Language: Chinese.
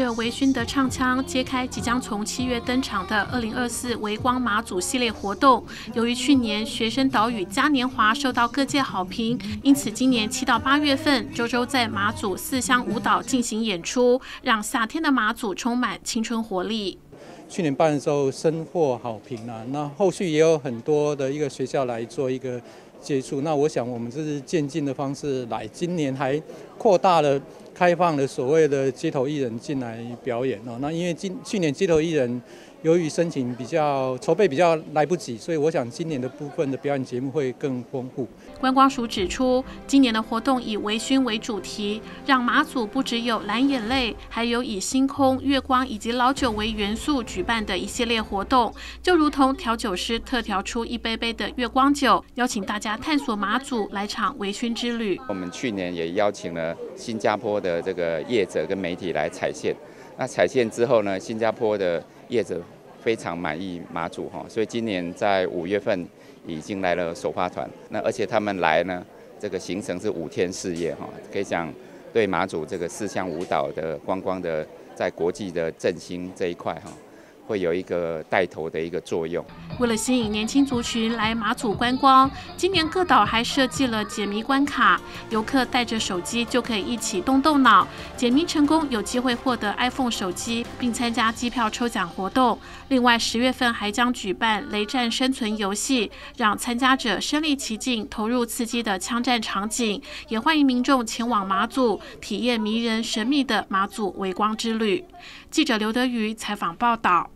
着微醺的唱腔，揭开即将从7月登场的2024微光马祖系列活动。由于去年学生岛屿嘉年华受到各界好评，因此今年7到8月份，周周在马祖4乡舞蹈进行演出，让夏天的马祖充满青春活力。 去年办的时候深获好评啊，那后续也有很多的一个学校来做一个接触。那我想我们这是渐进的方式来，今年还扩大了、开放了所谓的街头艺人进来表演哦。那因为去年街头艺人由于申请筹备比较来不及，所以我想今年的部分的表演节目会更丰富。 观光署指出，今年的活动以微醺为主题，让马祖不只有蓝眼泪，还有以星空、月光以及老酒为元素举办的一系列活动，就如同调酒师特调出一杯杯的月光酒，邀请大家探索马祖，来场微醺之旅。 我们去年也邀请了新加坡的这个业者跟媒体来踩线，那踩线之后呢，新加坡的业者非常满意马祖哈，所以今年在5月份已经来了首发团，那而且他们来呢，这个行程是5天4夜哈，可以讲对马祖这个4乡舞蹈的观光的在国际的振兴这一块哈，会有一个带头的一个作用。 为了吸引年轻族群来马祖观光，今年各岛还设计了解谜关卡，游客带着手机就可以一起动动脑，解谜成功有机会获得 iPhone 手机，并参加机票抽奖活动。另外10月份还将举办雷战生存游戏，让参加者身临其境，投入刺激的枪战场景，也欢迎民众前往马祖体验迷人神秘的马祖微光之旅。记者刘德瑜采访报道。